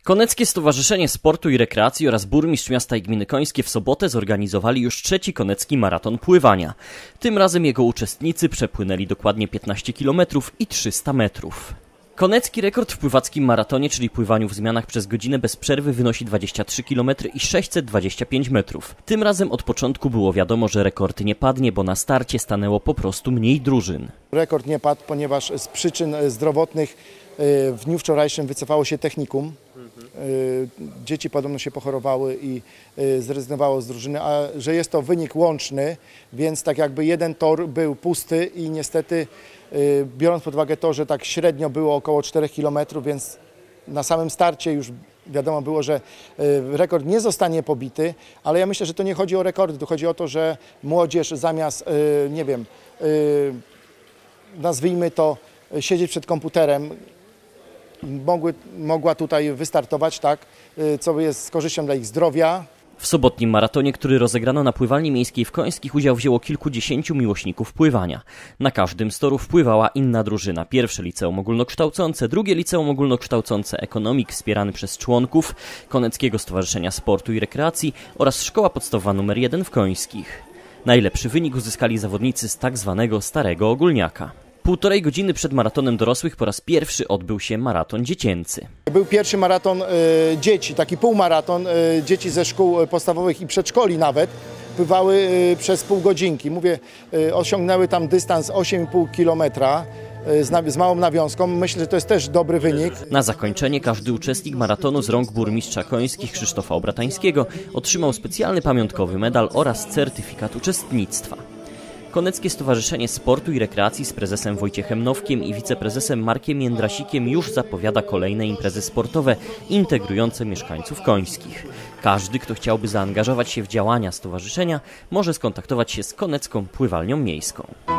Koneckie Stowarzyszenie Sportu i Rekreacji oraz burmistrz miasta i gminy Końskie w sobotę zorganizowali już trzeci konecki maraton pływania. Tym razem jego uczestnicy przepłynęli dokładnie 15 km i 300 metrów. Konecki rekord w pływackim maratonie, czyli pływaniu w zmianach przez godzinę bez przerwy, wynosi 23 km i 625 metrów. Tym razem od początku było wiadomo, że rekord nie padnie, bo na starcie stanęło po prostu mniej drużyn. Rekord nie padł, ponieważ z przyczyn zdrowotnych w dniu wczorajszym wycofało się technikum. Dzieci podobno się pochorowały i zrezygnowało z drużyny, a że jest to wynik łączny, więc tak jakby jeden tor był pusty i niestety biorąc pod uwagę to, że tak średnio było około 4 km, więc na samym starcie już wiadomo było, że rekord nie zostanie pobity, ale ja myślę, że to nie chodzi o rekordy, tu chodzi o to, że młodzież zamiast, nie wiem, nazwijmy to, siedzieć przed komputerem, mogła tutaj wystartować, tak, co jest z korzyścią dla ich zdrowia. W sobotnim maratonie, który rozegrano na pływalni miejskiej w Końskich, udział wzięło kilkudziesięciu miłośników pływania. Na każdym z torów pływała inna drużyna. Pierwsze liceum ogólnokształcące, drugie liceum ogólnokształcące, ekonomik wspierany przez członków Koneckiego Stowarzyszenia Sportu i Rekreacji oraz szkoła podstawowa nr 1 w Końskich. Najlepszy wynik uzyskali zawodnicy z tak zwanego Starego Ogólniaka. Półtorej godziny przed maratonem dorosłych po raz pierwszy odbył się maraton dziecięcy. Był pierwszy maraton dzieci, taki półmaraton. Dzieci ze szkół podstawowych i przedszkoli nawet pływały przez pół godzinki. Osiągnęły tam dystans 8,5 km z małą nawiązką. Myślę, że to jest też dobry wynik. Na zakończenie każdy uczestnik maratonu z rąk burmistrza Końskich Krzysztofa Obratańskiego otrzymał specjalny pamiątkowy medal oraz certyfikat uczestnictwa. Koneckie Stowarzyszenie Sportu i Rekreacji z prezesem Wojciechem Nowkiem i wiceprezesem Markiem Jędrasikiem już zapowiada kolejne imprezy sportowe integrujące mieszkańców końskich. Każdy, kto chciałby zaangażować się w działania stowarzyszenia, może skontaktować się z Konecką Pływalnią Miejską.